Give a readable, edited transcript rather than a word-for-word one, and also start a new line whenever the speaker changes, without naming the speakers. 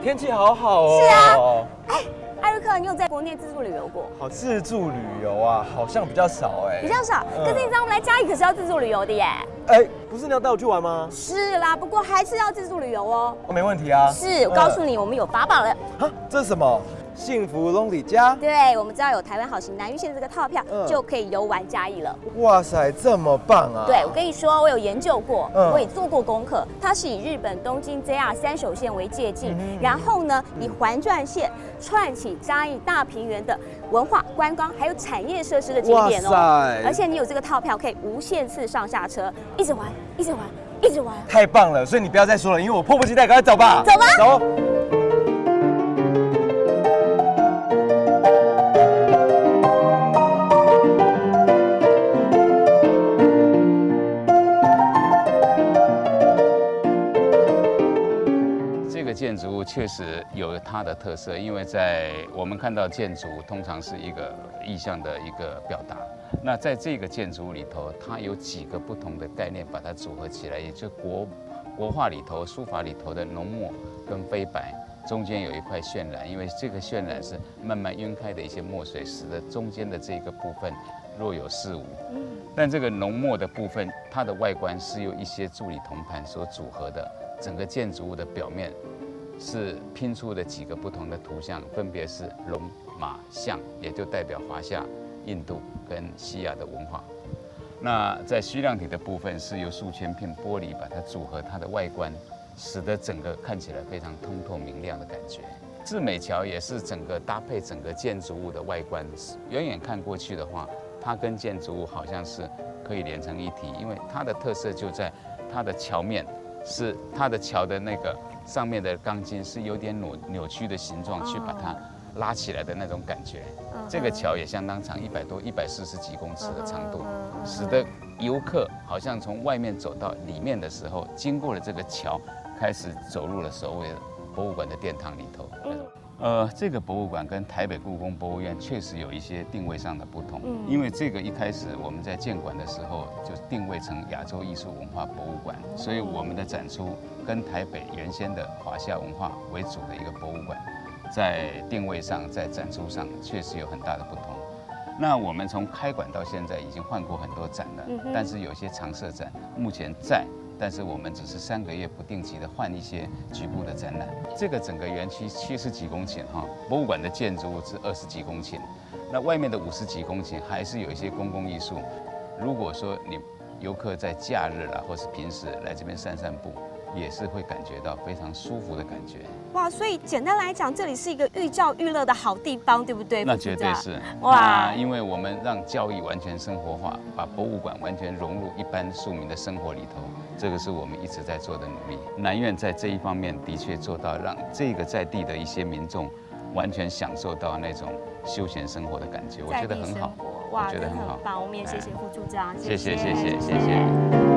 天气好好哦。
是啊，哎，艾瑞克，你有在国内自助旅游过？
好，自助旅游啊，好像比较少哎。
比较少，可是你知道我们来嘉义可是要自助旅游的耶。
哎，不是你要带我去玩吗？
是啦，不过还是要自助旅游哦。
哦，没问题啊。
是，我告诉你，我们有法宝了。
啊，这是什么？幸福龙里家？
对，我们知道有台湾好行南屿线这个套票，就可以游玩嘉义了。
哇塞，这么棒啊！
对，我跟你说，我有研究过，我也做过功课。它是以日本东京 JR 三手线为借镜，然后呢，以环转线串起嘉义大平原的文化、观光还有产业设施的景点哦。而且你有这个套票，可以无限次上下车，一直玩，一直玩，一直玩。
太棒了！所以你不要再说了，因为我迫不及待，赶快走吧。
走吧。
走。
建筑物确实有它的特色，因为在我们看到建筑通常是一个意象的一个表达。那在这个建筑物里头，它有几个不同的概念把它组合起来，也就国画里头、书法里头的浓墨跟飞白，中间有一块渲染，因为这个渲染是慢慢晕开的一些墨水，使得中间的这个部分若有似无。但这个浓墨的部分，它的外观是由一些铸理铜盘所组合的，整个建筑物的表面是拼出的几个不同的图像，分别是龙、马、象，也就代表华夏、印度跟西亚的文化。那在虚量体的部分，是由数千片玻璃把它组合它的外观，使得整个看起来非常通透明亮的感觉。志美桥也是整个搭配整个建筑物的外观，远远看过去的话，它跟建筑物好像是可以连成一体，因为它的特色就在它的桥面是它的桥的那个上面的钢筋是有点扭曲的形状，去把它拉起来的那种感觉。这个桥也相当长，140几公尺的长度，使得游客好像从外面走到里面的时候，经过了这个桥，开始走入了所谓的博物馆的殿堂里头。这个博物馆跟台北故宫博物院确实有一些定位上的不同，因为这个一开始我们在建馆的时候就定位成亚洲艺术文化博物馆，所以我们的展出跟台北原先的华夏文化为主的一个博物馆，在定位上、在展出上确实有很大的不同。那我们从开馆到现在已经换过很多展了，但是有些常设展目前在。但是我们只是3个月不定期的换一些局部的展览。这个整个园区70几公顷哈，博物馆的建筑物是20几公顷，那外面的50几公顷还是有一些公共艺术。如果说你游客在假日啦，或是平时来这边散散步，也是会感觉到非常舒服的感觉。
哇，所以简单来讲，这里是一个寓教于乐的好地方，对不对？
那绝对是。哇，因为我们让教育完全生活化，把博物馆完全融入一般庶民的生活里头，这个是我们一直在做的努力。南院在这一方面的确做到，让这个在地的一些民众完全享受到那种休闲生活的感觉，我觉得很好。
哇，
我觉得很好。
棒，我们也谢谢副处长，
谢谢。